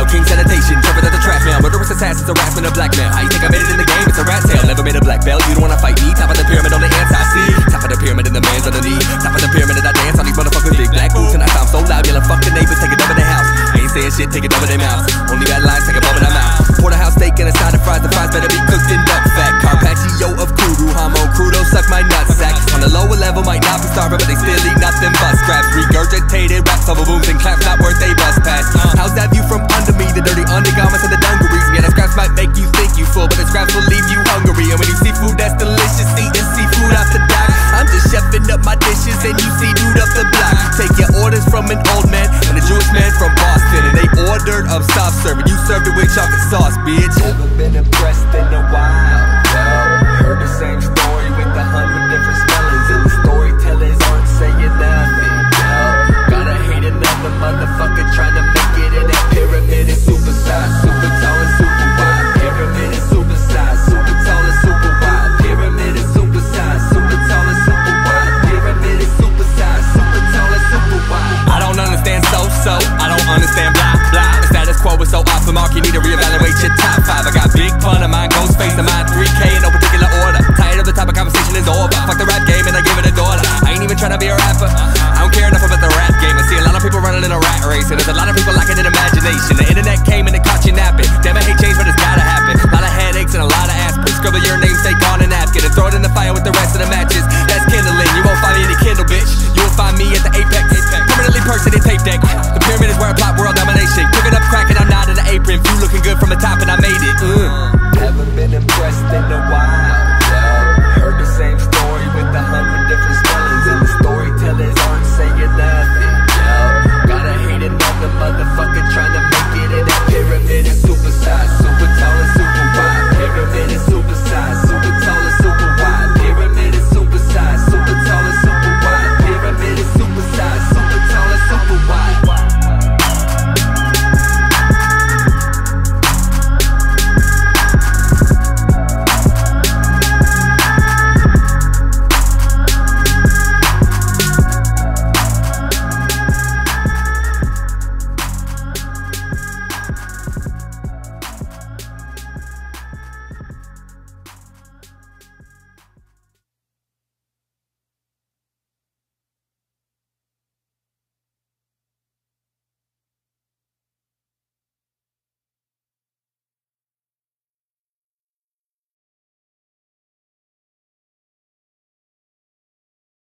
king sanitation, Trevor the Trashman, murderous assassins, harassment, and blackmail. How you think I made it in the game? It's a rat tail. Never made a black belt. You don't wanna fight me. Top of the pyramid on the ants I see. Top of the pyramid and the man's underneath. Top of the pyramid and I dance on these motherfuckers big black boots and I sound so loud, yelling fuck the neighbors, take it over their house. I ain't saying shit, take it over their mouth. Only bad lines, take it over their mouth. Porterhouse steak and a side of fries. The fries better be cooked in duck fat. Carpaccio of kudu, jamon, crudo, suck my nutsack. On the lower level, might not be starving, but they still eat nothing but scraps. Regurgitated raps over booms and claps, not worth a bus pass. How's that view from under me? The dirty undergarments and the dungarees. Yeah, the scraps might make you think you full, but the scraps will leave you hungry. And when you see food that's delicious, eating seafood off the dock. I'm just chefing up my dishes and you see dude up the block. Take your orders from an old man and a Jewish man from Boston, and they ordered up soft serve and you served it with chocolate sauce, bitch. Never been impressed in a while. Heard the same story with 100 different spellings, and the storytellers aren't saying nothing. Gotta hate another motherfucker trying to make it in that pyramid. Is super size, super tall and super wide. Pyramid is super size, super tall and super wide. Pyramid is super size, super tall and super wide. Pyramid is super size, super tall and super wide. I don't understand so, I don't understand blah blah. The status quo is so off the mark, you need to reevaluate your top 5. I got big pun of mine, ghost face of mine, 3K in no particular order. Tired of the type of conversation is over. Fuck the rap game and I give it a daughter. I ain't even trying to be a rapper. I don't care enough about the rap game. I see a lot of people running in a rat race, and there's a lot of people lacking in imagination. The internet came and it caught you napping. Damn, I hate change, but it's gotta happen. A lot of headaches and a lot of aspirin. Scribble your namesake on a napkin and throw it in the fire with the rest of the matches. That's kindling. You won't find me in the Kindle, bitch. You will find me at the apex. Permanently perched in tape deck. The pyramid is where I plot world domination. Cooking up crack and I'm not in the apron. Food looking good from the top and I'm